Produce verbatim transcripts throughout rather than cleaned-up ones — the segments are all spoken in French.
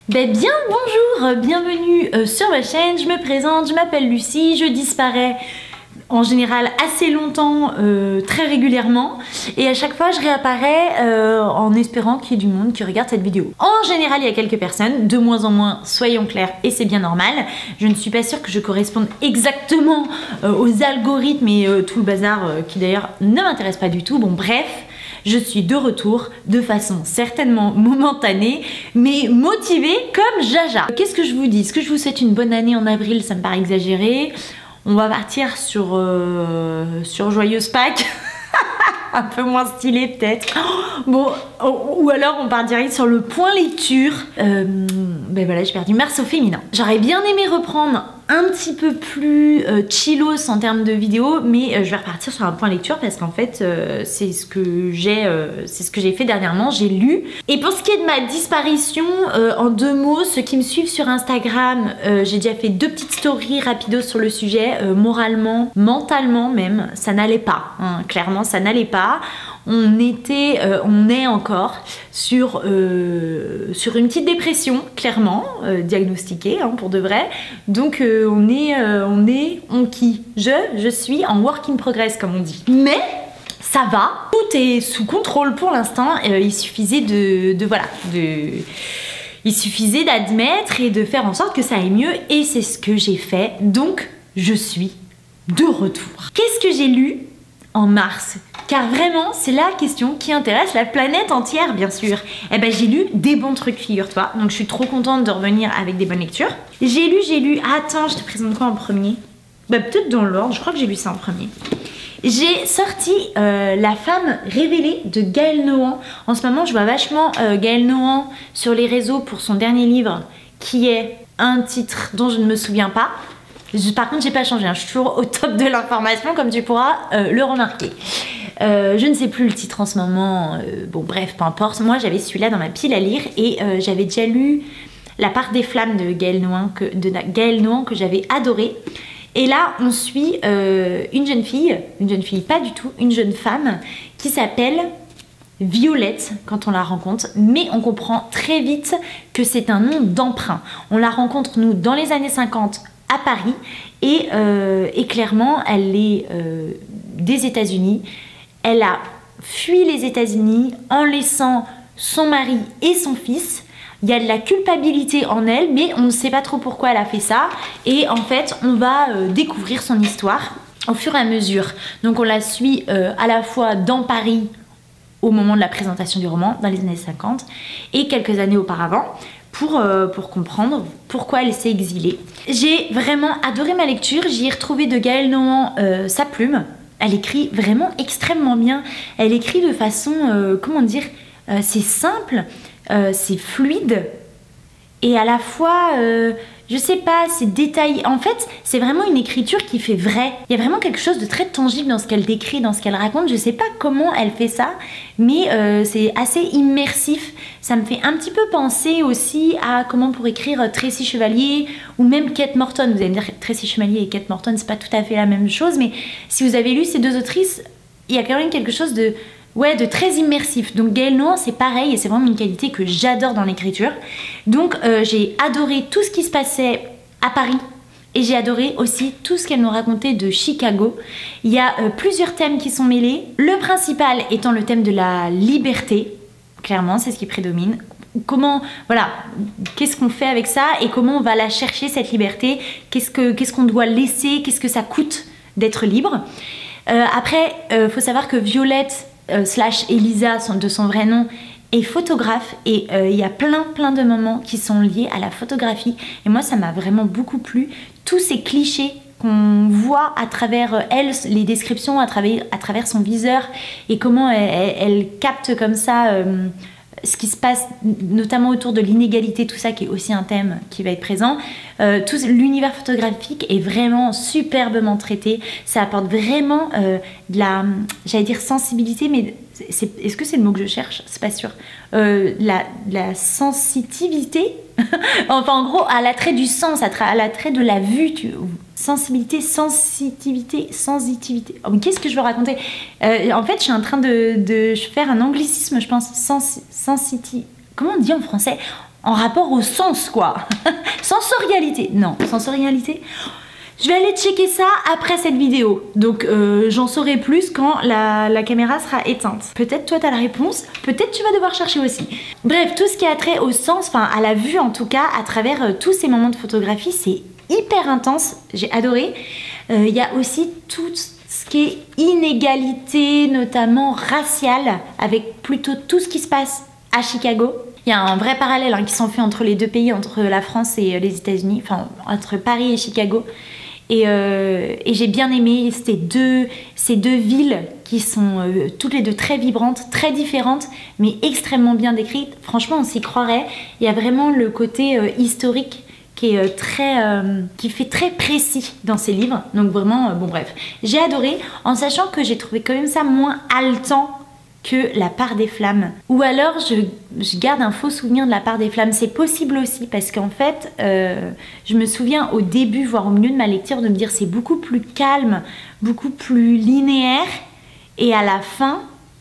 Ben bien bonjour, bienvenue euh, sur ma chaîne, je me présente, je m'appelle Lucie, je disparais en général assez longtemps, euh, très régulièrement, et à chaque fois je réapparais euh, en espérant qu'il y ait du monde qui regarde cette vidéo. En général il y a quelques personnes, de moins en moins, soyons clairs, et c'est bien normal. Je ne suis pas sûre que je corresponde exactement euh, aux algorithmes et euh, tout le bazar euh, qui d'ailleurs ne m'intéresse pas du tout, bon bref. Je suis de retour de façon certainement momentanée, mais motivée comme Jaja. Qu'est-ce que je vous dis? Est-ce que je vous souhaite une bonne année en avril? Ça me paraît exagéré. On va partir sur, euh, sur Joyeuse Pâques. Un peu moins stylé peut-être. Bon, ou alors on part direct sur le point lecture. Euh, ben voilà, j'ai perdu mars au féminin. J'aurais bien aimé reprendre un petit peu plus euh, chillos en termes de vidéo, mais euh, je vais repartir sur un point lecture parce qu'en fait euh, c'est ce que j'ai euh, c'est ce que j'ai fait dernièrement, j'ai lu. Et pour ce qui est de ma disparition, euh, en deux mots, ceux qui me suivent sur Instagram, euh, j'ai déjà fait deux petites stories rapidos sur le sujet. Euh, moralement, mentalement même, ça n'allait pas, hein, clairement ça n'allait pas. On était, euh, on est encore sur, euh, sur une petite dépression, clairement, euh, diagnostiquée hein, pour de vrai. Donc euh, on est, euh, on est, on qui Je, je suis en work in progress comme on dit. Mais ça va, tout est sous contrôle pour l'instant. Euh, il suffisait de, de voilà, de, il suffisait d'admettre et de faire en sorte que ça aille mieux. Et c'est ce que j'ai fait. Donc je suis de retour. Qu'est-ce que j'ai lu en mars? Car vraiment, c'est la question qui intéresse la planète entière, bien sûr. Eh ben, j'ai lu des bons trucs, figure-toi. Donc, je suis trop contente de revenir avec des bonnes lectures. J'ai lu, j'ai lu... Attends, je te présente quoi en premier? Bah, peut-être dans l'ordre. Je crois que j'ai lu ça en premier. J'ai sorti euh, La femme révélée de Gaël Nohan. En ce moment, je vois vachement euh, Gaël Nohan sur les réseaux pour son dernier livre, qui est un titre dont je ne me souviens pas. Par contre, j'ai pas changé, hein. Je suis toujours au top de l'information, comme tu pourras euh, le remarquer. Euh, je ne sais plus le titre en ce moment, euh, bon bref, peu importe. Moi j'avais celui-là dans ma pile à lire et euh, j'avais déjà lu La part des flammes de Gaël Nohan que, de Gaël Nohan que j'avais adoré. Et là on suit euh, une jeune fille, une jeune fille pas du tout, une jeune femme qui s'appelle Violette quand on la rencontre, mais on comprend très vite que c'est un nom d'emprunt. On la rencontre nous dans les années cinquante à Paris et, euh, et clairement elle est euh, des États-Unis. Elle a fui les États-Unis en laissant son mari et son fils. Il y a de la culpabilité en elle, mais on ne sait pas trop pourquoi elle a fait ça. Et en fait, on va euh, découvrir son histoire au fur et à mesure. Donc on la suit euh, à la fois dans Paris au moment de la présentation du roman, dans les années cinquante, et quelques années auparavant, pour, euh, pour comprendre pourquoi elle s'est exilée. J'ai vraiment adoré ma lecture. J'y ai retrouvé de Gaël Nohan euh, sa plume. Elle écrit vraiment extrêmement bien. Elle écrit de façon, euh, comment dire, euh, c'est simple, euh, c'est fluide et à la fois, euh, je sais pas, c'est détaillé. En fait, c'est vraiment une écriture qui fait vrai. Il y a vraiment quelque chose de très tangible dans ce qu'elle décrit, dans ce qu'elle raconte. Je sais pas comment elle fait ça, mais euh, c'est assez immersif. Ça me fait un petit peu penser aussi à comment pour écrire Tracy Chevalier ou même Kate Morton. Vous allez me dire Tracy Chevalier et Kate Morton, c'est pas tout à fait la même chose, mais si vous avez lu ces deux autrices, il y a quand même quelque chose de, ouais, de très immersif. Donc Gaël Nohan, c'est pareil et c'est vraiment une qualité que j'adore dans l'écriture. Donc euh, j'ai adoré tout ce qui se passait à Paris. Et j'ai adoré aussi tout ce qu'elle nous racontait de Chicago. Il y a euh, plusieurs thèmes qui sont mêlés. Le principal étant le thème de la liberté. Clairement, c'est ce qui prédomine. Comment, voilà, qu'est-ce qu'on fait avec ça et comment on va la chercher, cette liberté? Qu'est-ce que, qu'est-ce qu'on doit laisser? Qu'est-ce que ça coûte d'être libre? euh, Après, il euh, faut savoir que Violette, euh, slash Elisa, son, de son vrai nom, est photographe et il euh, y a plein plein de moments qui sont liés à la photographie et moi ça m'a vraiment beaucoup plu, tous ces clichés qu'on voit à travers elle, les descriptions à travers, à travers son viseur et comment elle, elle, elle capte comme ça euh, ce qui se passe notamment autour de l'inégalité, tout ça qui est aussi un thème qui va être présent. Euh, tout l'univers photographique est vraiment superbement traité, ça apporte vraiment euh, de la, j'allais dire sensibilité, mais est-ce que c'est le mot que je cherche? C'est pas sûr. Euh, la, la sensitivité enfin en gros à l'attrait du sens, à l'attrait de la vue, tu... sensibilité, sensitivité, sensitivité. Oh, mais qu'est-ce que je veux raconter? euh, En fait je suis en train de, de faire un anglicisme je pense. Sens, sensiti... Comment on dit en français? en rapport au sens quoi. Sensorialité, non, sensorialité. Je vais aller checker ça après cette vidéo, donc euh, j'en saurai plus quand la, la caméra sera éteinte. Peut-être toi t'as la réponse, peut-être tu vas devoir chercher aussi. Bref, tout ce qui a trait au sens, enfin à la vue en tout cas, à travers euh, tous ces moments de photographie, c'est hyper intense, j'ai adoré. Il euh, y a aussi tout ce qui est inégalité, notamment raciale, avec plutôt tout ce qui se passe à Chicago. Il y a un vrai parallèle hein, qui s'en fait entre les deux pays, entre la France et les États-Unis, enfin entre Paris et Chicago. Et, euh, et j'ai bien aimé ces deux, ces deux villes qui sont euh, toutes les deux très vibrantes, très différentes, mais extrêmement bien décrites. Franchement, on s'y croirait. Il y a vraiment le côté euh, historique qui est euh, très, euh, qui fait très précis dans ces livres. Donc vraiment, euh, bon bref, j'ai adoré, en sachant que j'ai trouvé quand même ça moins haletant que La Part des Flammes. Ou alors je, je garde un faux souvenir de La Part des Flammes. C'est possible aussi parce qu'en fait, euh, je me souviens au début, voire au milieu de ma lecture, de me dire c'est beaucoup plus calme, beaucoup plus linéaire. Et à la fin,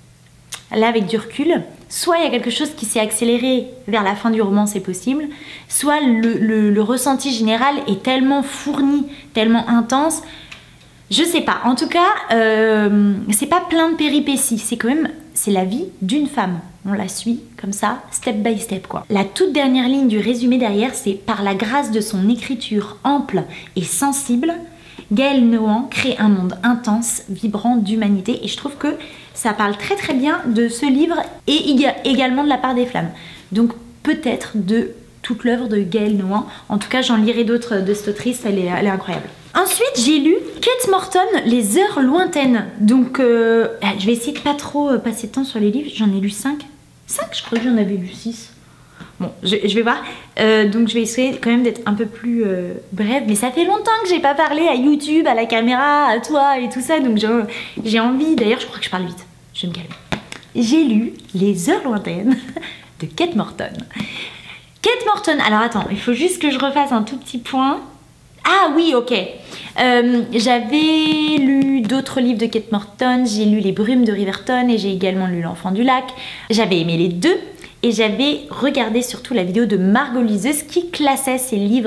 là avec du recul, soit il y a quelque chose qui s'est accéléré vers la fin du roman, c'est possible, soit le, le, le ressenti général est tellement fourni, tellement intense. Je sais pas, en tout cas, euh, c'est pas plein de péripéties, c'est quand même, c'est la vie d'une femme. On la suit comme ça, step by step quoi. La toute dernière ligne du résumé derrière, c'est « Par la grâce de son écriture ample et sensible, Gaëlle Nohan crée un monde intense, vibrant d'humanité. » Et je trouve que ça parle très très bien de ce livre et également de La Part des Flammes. Donc peut-être de toute l'œuvre de Gaëlle Nohan. En tout cas, j'en lirai d'autres de cette autrice, elle est, elle est incroyable. Ensuite, j'ai lu Kate Morton, Les Heures Lointaines. Donc, euh, je vais essayer de pas trop passer de temps sur les livres. J'en ai lu cinq. cinq, je crois que j'en avais lu six. Bon, je, je vais voir. Euh, donc, je vais essayer quand même d'être un peu plus euh, brève. Mais ça fait longtemps que j'ai pas parlé à YouTube, à la caméra, à toi et tout ça. Donc, j'ai envie. D'ailleurs, je crois que je parle vite. Je vais me calmer. J'ai lu Les Heures Lointaines de Kate Morton. Kate Morton, alors attends, il faut juste que je refasse un tout petit point. Ah oui, ok. Euh, J'avais lu d'autres livres de Kate Morton, j'ai lu Les Brumes de Riverton et j'ai également lu L'Enfant du Lac. J'avais aimé les deux et j'avais regardé surtout la vidéo de Margot Liseuse qui classait ces livres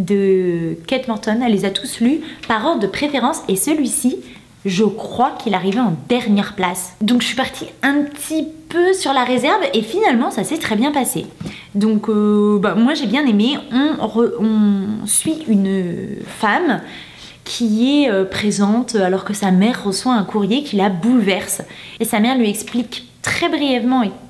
de Kate Morton. Elle les a tous lus par ordre de préférence et celui-ci, je crois qu'il arrivait en dernière place. Donc je suis partie un petit peu sur la réserve et finalement ça s'est très bien passé. Donc euh, bah, moi j'ai bien aimé. On, re, on suit une femme qui est euh, présente alors que sa mère reçoit un courrier qui la bouleverse. Et sa mère lui explique très brièvement et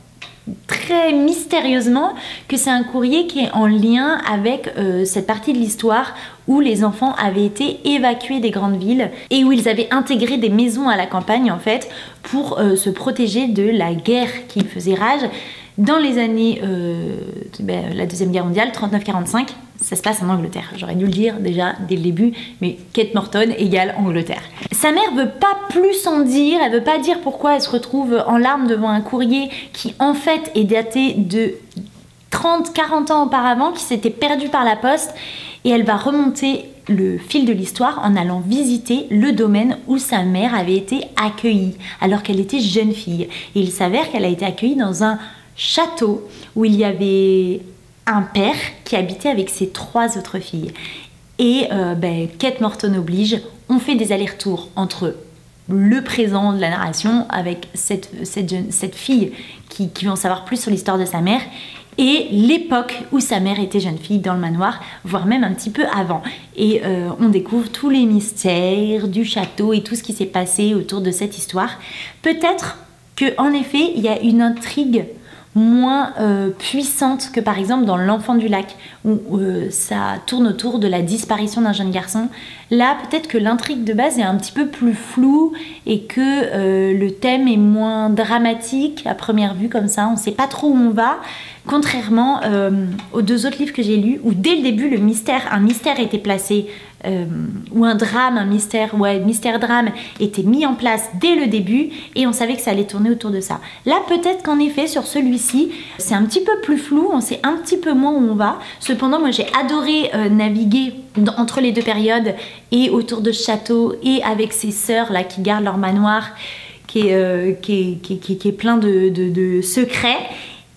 très mystérieusement que c'est un courrier qui est en lien avec euh, cette partie de l'histoire où les enfants avaient été évacués des grandes villes et où ils avaient intégré des maisons à la campagne en fait pour euh, se protéger de la guerre qui faisait rage dans les années euh, ben, la deuxième guerre mondiale, trente-neuf quarante-cinq. Ça se passe en Angleterre, j'aurais dû le dire déjà dès le début, mais Kate Morton égale Angleterre. Sa mère veut pas plus en dire, elle veut pas dire pourquoi elle se retrouve en larmes devant un courrier qui en fait est daté de trente quarante ans auparavant, qui s'était perdu par la poste, et elle va remonter le fil de l'histoire en allant visiter le domaine où sa mère avait été accueillie alors qu'elle était jeune fille. Et il s'avère qu'elle a été accueillie dans un château où il y avait un père qui habitait avec ses trois autres filles. Et euh, ben, Kate Morton oblige, on fait des allers-retours entre le présent de la narration avec cette, cette, jeune, cette fille qui, qui veut en savoir plus sur l'histoire de sa mère et l'époque où sa mère était jeune fille dans le manoir, voire même un petit peu avant. Et euh, on découvre tous les mystères du château et tout ce qui s'est passé autour de cette histoire. Peut-être qu'en effet, il y a une intrigue moins euh, puissante que par exemple dans L'Enfant du Lac où euh, ça tourne autour de la disparition d'un jeune garçon. Là peut-être que l'intrigue de base est un petit peu plus floue et que euh, le thème est moins dramatique à première vue comme ça, on sait pas trop où on va, contrairement euh, aux deux autres livres que j'ai lus où dès le début le mystère, un mystère était placé Euh, ou un drame, un mystère, ouais, mystère-drame était mis en place dès le début et on savait que ça allait tourner autour de ça. Là, peut-être qu'en effet, sur celui-ci, c'est un petit peu plus flou, on sait un petit peu moins où on va. Cependant, moi, j'ai adoré euh, naviguer entre les deux périodes et autour de ce château et avec ces sœurs là qui gardent leur manoir qui est, euh, qui est, qui est, qui est, qui est plein de, de, de secrets.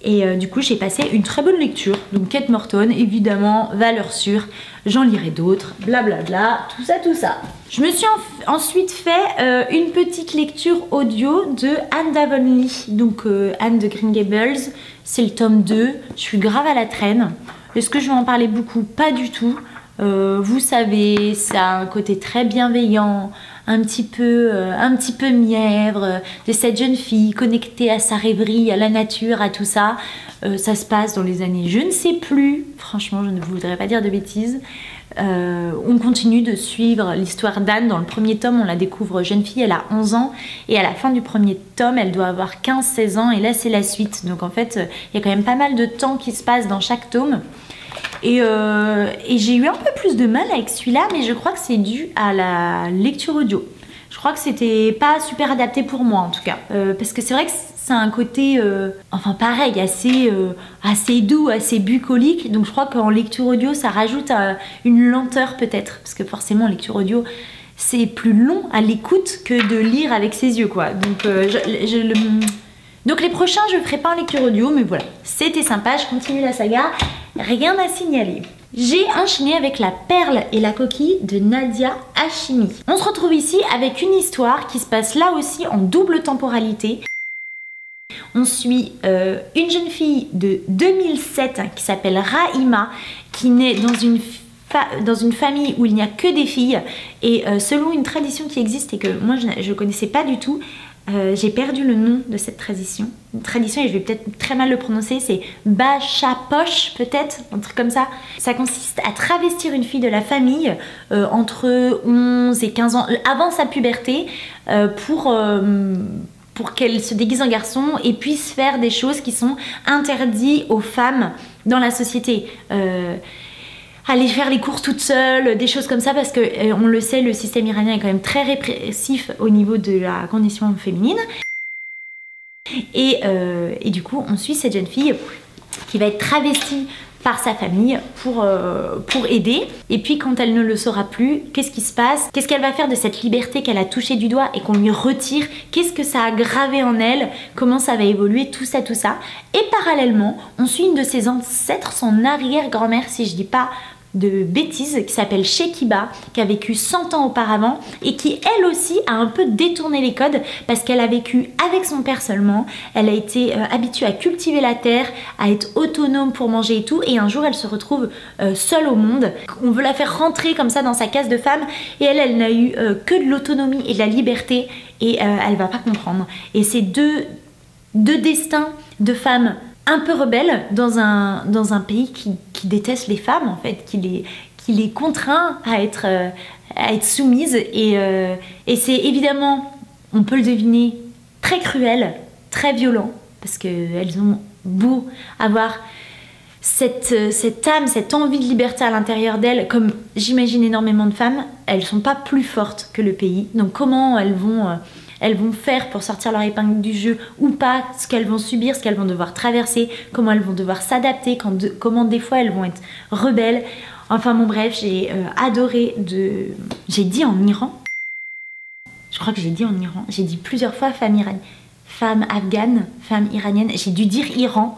Et euh, du coup j'ai passé une très bonne lecture. Donc Kate Morton, évidemment, valeur sûre, j'en lirai d'autres, blablabla, tout ça, tout ça. Je me suis en ensuite fait euh, une petite lecture audio de Anne d'Avonlea. Donc euh, Anne de Green Gables, c'est le tome deux, je suis grave à la traîne. Est-ce que je vais en parler beaucoup? Pas du tout. Euh, vous savez, ça a un côté très bienveillant, un petit peu, euh, un petit peu mièvre, euh, de cette jeune fille connectée à sa rêverie, à la nature, à tout ça. Euh, ça se passe dans les années je ne sais plus, franchement je ne voudrais pas dire de bêtises. Euh, on continue de suivre l'histoire d'Anne. Dans le premier tome, on la découvre jeune fille, elle a onze ans, et à la fin du premier tome, elle doit avoir quinze seize ans, et là c'est la suite. Donc en fait, il y a quand même pas mal de temps qui se passe dans chaque tome. Et, euh, et j'ai eu un peu plus de mal avec celui-là, mais je crois que c'est dû à la lecture audio. Je crois que c'était pas super adapté pour moi en tout cas. Euh, parce que c'est vrai que c'est un côté, euh, enfin pareil, assez, euh, assez doux, assez bucolique. Donc je crois qu'en lecture audio, ça rajoute euh, une lenteur peut-être. Parce que forcément, en lecture audio, c'est plus long à l'écoute que de lire avec ses yeux, quoi. Donc, euh, je, je, le... Donc les prochains, je ferai pas en lecture audio, mais voilà. C'était sympa, je continue la saga. Rien à signaler. J'ai enchaîné avec La Perle et la Coquille de Nadia Hachimi. On se retrouve ici avec une histoire qui se passe là aussi en double temporalité. On suit euh, une jeune fille de deux mille sept hein, qui s'appelle Rahima, qui naît dans une, dans une famille où il n'y a que des filles. Et euh, selon une tradition qui existe et que moi je ne connaissais pas du tout, Euh, j'ai perdu le nom de cette tradition. Une tradition, et je vais peut-être très mal le prononcer, c'est Bachapoche, peut-être, un truc comme ça. Ça consiste à travestir une fille de la famille euh, entre onze et quinze ans, euh, avant sa puberté, euh, pour, euh, pour qu'elle se déguise en garçon et puisse faire des choses qui sont interdites aux femmes dans la société. Euh, aller faire les courses toute seule, des choses comme ça, parce que euh, on le sait, le système iranien est quand même très répressif au niveau de la condition féminine. Et, euh, et du coup, on suit cette jeune fille qui va être travestie par sa famille pour, euh, pour aider. Et puis quand elle ne le saura plus, qu'est-ce qui se passe? Qu'est-ce qu'elle va faire de cette liberté qu'elle a touchée du doigt et qu'on lui retire? Qu'est-ce que ça a gravé en elle? Comment ça va évoluer? Tout ça, tout ça. Et parallèlement, on suit une de ses ancêtres, son arrière-grand-mère, si je dis pas de bêtises, qui s'appelle Shekiba, qui a vécu cent ans auparavant et qui elle aussi a un peu détourné les codes parce qu'elle a vécu avec son père seulement. Elle a été euh, habituée à cultiver la terre, à être autonome pour manger et tout, et un jour elle se retrouve euh, seule au monde. On veut la faire rentrer comme ça dans sa case de femme et elle, elle n'a eu euh, que de l'autonomie et de la liberté, et euh, elle va pas comprendre. Et c'est deux, deux destins de femmes un peu rebelle dans un, dans un pays qui, qui déteste les femmes en fait, qui les, qui les contraint à être, euh, à être soumises, et, euh, et c'est évidemment, on peut le deviner, très cruel, très violent, parce qu'elles ont beau avoir cette, cette âme, cette envie de liberté à l'intérieur d'elles, comme j'imagine énormément de femmes, elles sont pas plus fortes que le pays. Donc comment elles vont... Euh, elles vont faire pour sortir leur épingle du jeu ou pas, ce qu'elles vont subir, ce qu'elles vont devoir traverser, comment elles vont devoir s'adapter, de, comment des fois elles vont être rebelles. Enfin bon bref, j'ai euh, adoré de... J'ai dit en Iran, je crois que j'ai dit en Iran, j'ai dit plusieurs fois femme iranienne, femme afghane, femme iranienne, j'ai dû dire Iran.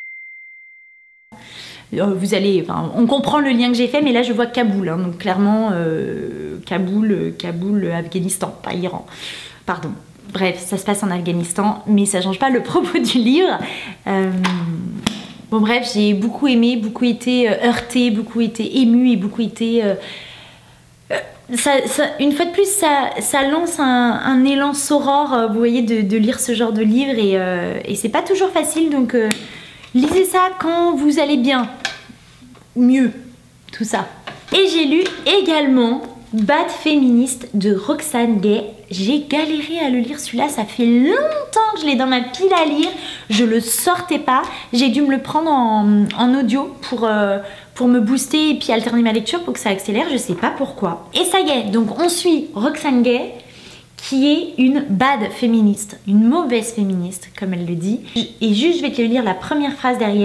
Vous allez, enfin, on comprend le lien que j'ai fait, mais là je vois Kaboul, hein, donc clairement euh, Kaboul, Kaboul, Afghanistan, pas Iran. Pardon. Bref, ça se passe en Afghanistan, mais ça change pas le propos du livre. Euh... Bon bref, j'ai beaucoup aimé, beaucoup été euh, heurtée, beaucoup été émue et beaucoup été... Euh... Ça, ça, une fois de plus, ça, ça lance un, un élan soror, vous voyez, de, de lire ce genre de livre, et, euh, et c'est pas toujours facile, donc euh, lisez ça quand vous allez bien. Mieux, tout ça. Et j'ai lu également Bad Féministe de Roxane Gay. J'ai galéré à le lire celui-là, ça fait longtemps que je l'ai dans ma pile à lire, je le sortais pas, j'ai dû me le prendre en, en audio pour, euh, pour me booster et puis alterner ma lecture pour que ça accélère, je sais pas pourquoi. Et ça y est, donc on suit Roxane Gay, qui est une bad féministe, une mauvaise féministe comme elle le dit. Et juste je vais te lire la première phrase derrière.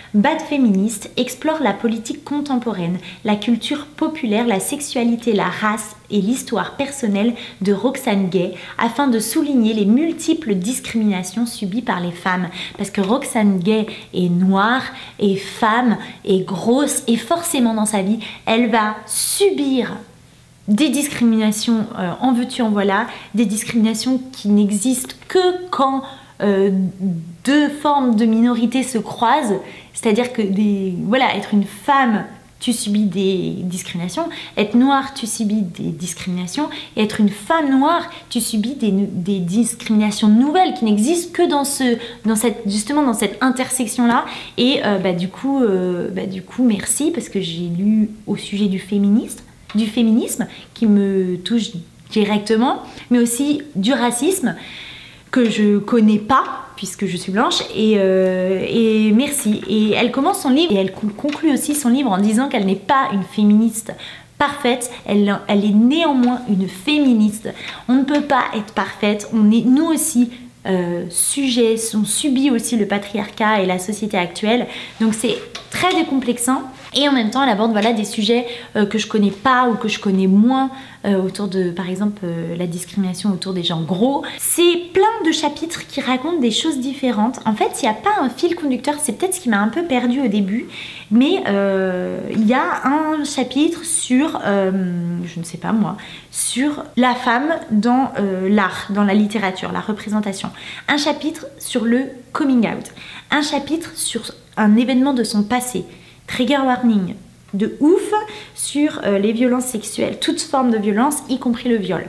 Bad féministe explore la politique contemporaine, la culture populaire, la sexualité, la race et l'histoire personnelle de Roxane Gay afin de souligner les multiples discriminations subies par les femmes. Parce que Roxane Gay est noire, est femme, est grosse et forcément dans sa vie, elle va subir des discriminations euh, en veux-tu en voilà, des discriminations qui n'existent que quand euh, deux formes de minorité se croisent, c'est-à-dire que des, voilà, être une femme, tu subis des discriminations, être noire, tu subis des discriminations, et être une femme noire, tu subis des, des discriminations nouvelles qui n'existent que dans, ce, dans cette, justement dans cette intersection-là. Et euh, bah, du, coup, euh, bah, du coup, merci, parce que j'ai lu au sujet du féminisme, du féminisme qui me touche directement, mais aussi du racisme que je connais pas puisque je suis blanche, et, euh, et merci. Et elle commence son livre et elle conclut aussi son livre en disant qu'elle n'est pas une féministe parfaite, elle, elle est néanmoins une féministe. On ne peut pas être parfaite, on est nous aussi euh, sujets, on subit aussi le patriarcat et la société actuelle, donc c'est très décomplexant. Et en même temps, elle aborde voilà, des sujets euh, que je connais pas ou que je connais moins euh, autour de, par exemple, euh, la discrimination autour des gens gros. C'est plein de chapitres qui racontent des choses différentes. En fait, il n'y a pas un fil conducteur, c'est peut-être ce qui m'a un peu perdue au début, mais euh, il y a un chapitre sur, euh, je ne sais pas moi, sur la femme dans euh, l'art, dans la littérature, la représentation. Un chapitre sur le coming out. Un chapitre sur un événement de son passé. Trigger warning de ouf sur euh, les violences sexuelles, toutes formes de violence, y compris le viol.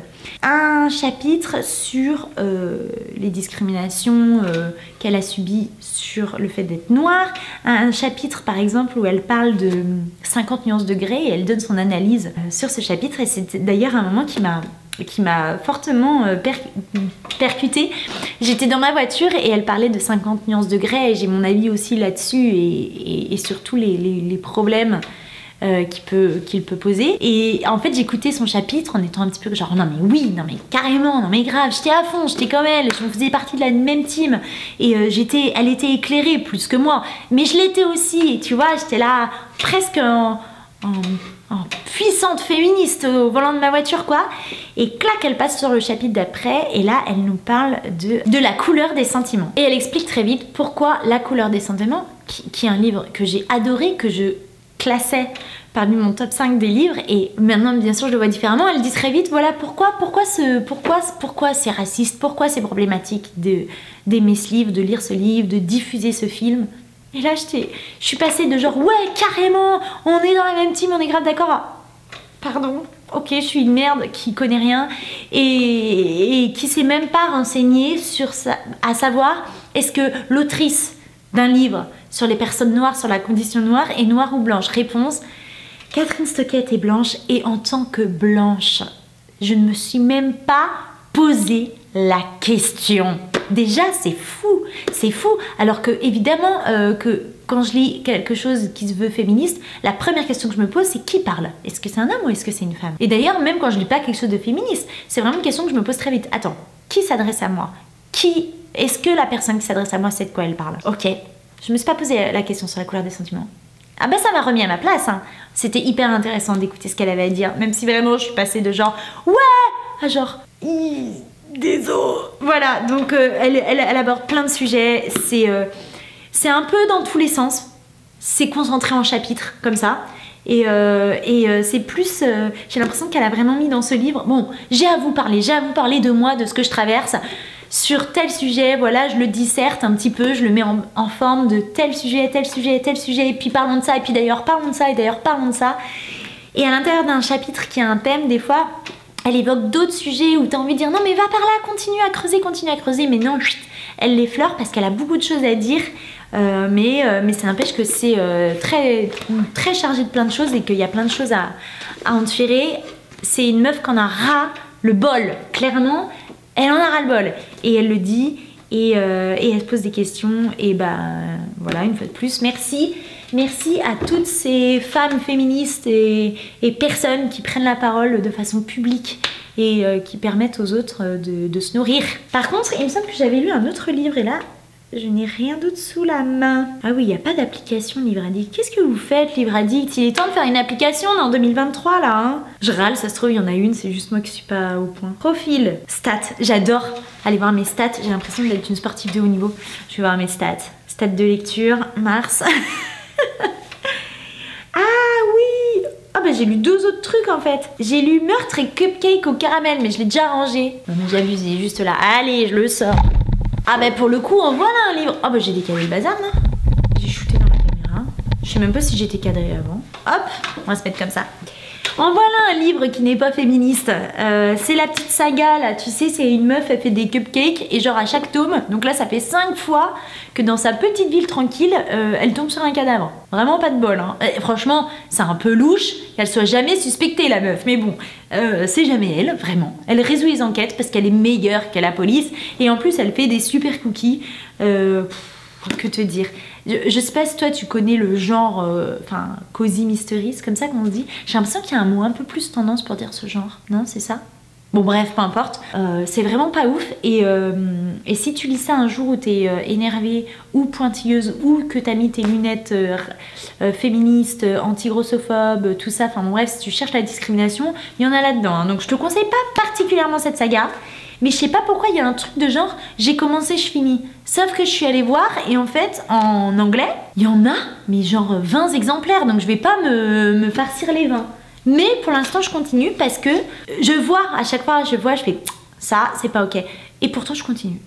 Un chapitre sur euh, les discriminations euh, qu'elle a subies sur le fait d'être noire. Un chapitre par exemple où elle parle de cinquante nuances de grey et elle donne son analyse euh, sur ce chapitre, et c'est d'ailleurs un moment qui m'a qui m'a fortement euh, per percutée. J'étais dans ma voiture et elle parlait de cinquante nuances de grey, et j'ai mon avis aussi là-dessus, et, et, et surtout les, les, les problèmes euh, qu'il peut, qu'il peut poser. Et en fait, j'écoutais son chapitre en étant un petit peu genre non mais oui, non mais carrément, non mais grave, j'étais à fond, j'étais comme elle, je faisais partie de la même team, et euh, j'étais, elle était éclairée plus que moi, mais je l'étais aussi, et tu vois, j'étais là presque en, en en puissante féministe au volant de ma voiture quoi, et clac, elle passe sur le chapitre d'après, et là elle nous parle de, de la couleur des sentiments, et elle explique très vite pourquoi La couleur des sentiments, qui, qui est un livre que j'ai adoré, que je classais parmi mon top cinq des livres, et maintenant bien sûr je le vois différemment. Elle dit très vite voilà pourquoi pourquoi ce pourquoi pourquoi c'est raciste, pourquoi c'est problématique de d'aimer ce livre, de lire ce livre, de diffuser ce film. Et là, je suis passée de genre, ouais, carrément, on est dans la même team, on est grave d'accord. À... Pardon, ok, je suis une merde qui connaît rien et, et qui s'est même pas renseignée sur ça, à savoir, est-ce que l'autrice d'un livre sur les personnes noires, sur la condition noire, est noire ou blanche? Réponse, Catherine Stockett est blanche, et en tant que blanche, je ne me suis même pas posé la question. Déjà, c'est fou, c'est fou. Alors que, évidemment, euh, que quand je lis quelque chose qui se veut féministe, la première question que je me pose, c'est qui parle? Est-ce que c'est un homme ou est-ce que c'est une femme? Et d'ailleurs, même quand je lis pas quelque chose de féministe, c'est vraiment une question que je me pose très vite. Attends, qui s'adresse à moi? Qui? Est-ce que la personne qui s'adresse à moi sait de quoi elle parle? Ok, je me suis pas posé la question sur la couleur des sentiments. Ah bah ça m'a remis à ma place, hein. C'était hyper intéressant d'écouter ce qu'elle avait à dire, même si vraiment je suis passée de genre ouais à genre désolé. Voilà, donc euh, elle, elle, elle aborde plein de sujets, c'est euh, c'est un peu dans tous les sens, c'est concentré en chapitres comme ça, et, euh, et euh, c'est plus, euh, j'ai l'impression qu'elle a vraiment mis dans ce livre, bon, j'ai à vous parler, j'ai à vous parler de moi, de ce que je traverse, sur tel sujet, voilà, je le disserte un petit peu, je le mets en, en forme de tel sujet, tel sujet, tel sujet, et puis parlons de ça, et puis d'ailleurs parlons de ça, et d'ailleurs parlons de ça, et à l'intérieur d'un chapitre qui a un thème, des fois, elle évoque d'autres sujets où tu as envie de dire non mais va par là, continue à creuser, continue à creuser, mais non, chut, elle les fleure parce qu'elle a beaucoup de choses à dire, euh, mais, euh, mais ça n'empêche que c'est euh, très, très chargé de plein de choses et qu'il y a plein de choses à, à en tirer. C'est une meuf qui en a ras le bol, clairement, elle en a ras le bol, et elle le dit, et, euh, et elle se pose des questions, et bah voilà, une fois de plus, merci. Merci à toutes ces femmes féministes et, et personnes qui prennent la parole de façon publique et euh, qui permettent aux autres de, de se nourrir. Par contre, il me semble que j'avais lu un autre livre, et là, Je n'ai rien d'autre sous la main. Ah oui, il n'y a pas d'application Livre Addict. Qu'est-ce que vous faites, Livre Addict? Il est temps de faire une application en deux mille vingt-trois là. Hein, je râle, ça se trouve, il y en a une, c'est juste moi qui suis pas au point. Profil, stats, j'adore aller voir mes stats. J'ai l'impression d'être une sportive de haut niveau. Je vais voir mes stats. Stats de lecture, mars. Ah oui! Ah bah j'ai lu deux autres trucs en fait. J'ai lu Meurtre et Cupcake au caramel, mais je l'ai déjà rangé. Non mais j'abuse, il est juste là. Allez, je le sors. Ah bah pour le coup, en voilà un livre. Ah bah j'ai décalé le bazar là. J'ai shooté dans la caméra. Je sais même pas si j'étais cadrée avant. Hop, on va se mettre comme ça. En voilà un livre qui n'est pas féministe. Euh, c'est la petite saga là, tu sais, c'est une meuf, elle fait des cupcakes et genre à chaque tome, donc là ça fait cinq fois que dans sa petite ville tranquille, euh, elle tombe sur un cadavre. Vraiment pas de bol, hein. Et franchement, c'est un peu louche qu'elle soit jamais suspectée la meuf, mais bon, euh, c'est jamais elle, vraiment. Elle résout les enquêtes parce qu'elle est meilleure que la police et en plus elle fait des super cookies. Euh, que te dire? Je, je sais pas si toi tu connais le genre, enfin, euh, cozy mystery, c'est comme ça qu'on se dit. J'ai l'impression qu'il y a un mot un peu plus tendance pour dire ce genre, non? C'est ça? Bon bref, peu importe. Euh, c'est vraiment pas ouf. Et, euh, et si tu lis ça un jour où t'es euh, énervée ou pointilleuse ou que t'as mis tes lunettes euh, euh, féministes, anti-grossophobe, tout ça, enfin bon, bref, si tu cherches la discrimination, il y en a là-dedans. Hein. Donc je te conseille pas particulièrement cette saga. Mais je sais pas pourquoi il y a un truc de genre, j'ai commencé, je finis. Sauf que je suis allée voir et en fait, en anglais, il y en a, mais genre vingt exemplaires. Donc je vais pas me, me farcir les vingt. Mais pour l'instant, je continue parce que je vois, à chaque fois, je vois, je fais ça, c'est pas ok. Et pourtant, je continue.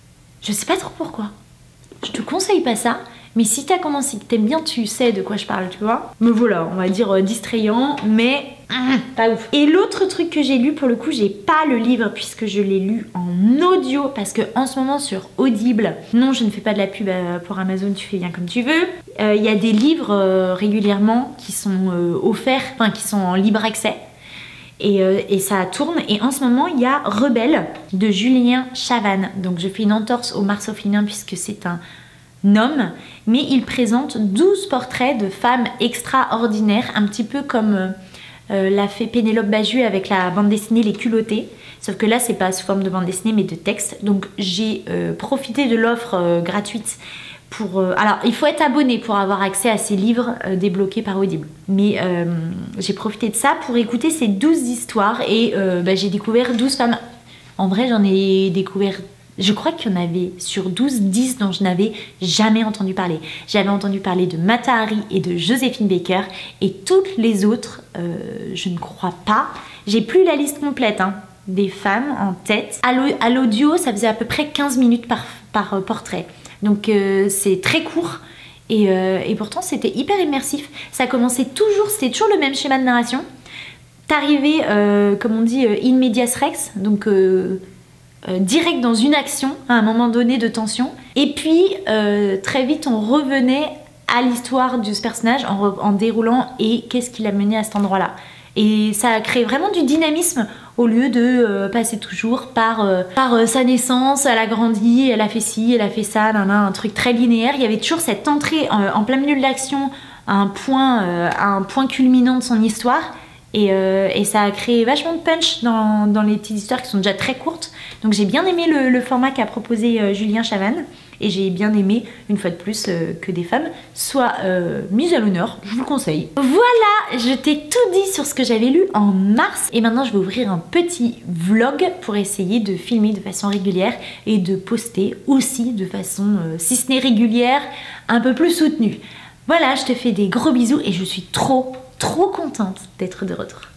Je sais pas trop pourquoi. Je te conseille pas ça. Mais si t'as commencé, que t'aimes bien, tu sais de quoi je parle, tu vois. Me voilà, on va dire euh, distrayant, mais mmh, pas ouf. Et l'autre truc que j'ai lu, pour le coup, j'ai pas le livre puisque je l'ai lu en audio. Parce que en ce moment sur Audible, non, je ne fais pas de la pub euh, pour Amazon, tu fais bien comme tu veux. Il euh, y a des livres euh, régulièrement qui sont euh, offerts, enfin qui sont en libre accès. Et, euh, et ça tourne. Et en ce moment, il y a Rebelle de Julien Chavannes. Donc je fais une entorse au Mars au féminin puisque c'est un homme, mais il présente douze portraits de femmes extraordinaires, un petit peu comme euh, l'a fait Pénélope Bagieux avec la bande dessinée Les Culottés, sauf que là c'est pas sous forme de bande dessinée mais de texte. Donc j'ai euh, profité de l'offre euh, gratuite pour... Euh, alors il faut être abonné pour avoir accès à ces livres euh, débloqués par Audible, mais euh, j'ai profité de ça pour écouter ces douze histoires et euh, bah, j'ai découvert douze femmes. En vrai j'en ai découvert, je crois qu'il y en avait sur douze, dix dont je n'avais jamais entendu parler. J'avais entendu parler de Mata Hari et de Joséphine Baker et toutes les autres, euh, je ne crois pas. J'ai plus la liste complète hein, des femmes en tête. À l'audio, ça faisait à peu près quinze minutes par, par euh, portrait. Donc euh, c'est très court et, euh, et pourtant c'était hyper immersif. Ça commençait toujours, c'était toujours le même schéma de narration. T'arrivais, euh, comme on dit, euh, in medias res, donc... Euh, Euh, direct dans une action à un moment donné de tension et puis euh, très vite on revenait à l'histoire de ce personnage en, en déroulant et qu'est-ce qui l'a mené à cet endroit là et ça a créé vraiment du dynamisme au lieu de euh, passer toujours par, euh, par euh, sa naissance, elle a grandi, elle a fait ci, elle a fait ça, nan, nan, un truc très linéaire. Il y avait toujours cette entrée euh, en plein milieu de l'action à un point, euh, à un point culminant de son histoire. Et, euh, et ça a créé vachement de punch dans, dans les petites histoires qui sont déjà très courtes. Donc j'ai bien aimé le, le format qu'a proposé euh, Julien Chavannes. Et j'ai bien aimé, une fois de plus, euh, que des femmes soient euh, mises à l'honneur. Je vous le conseille. Voilà, je t'ai tout dit sur ce que j'avais lu en mars. Et maintenant, je vais ouvrir un petit vlog pour essayer de filmer de façon régulière et de poster aussi de façon, euh, si ce n'est régulière, un peu plus soutenue. Voilà, je te fais des gros bisous et je suis trop, trop contente d'être de retour.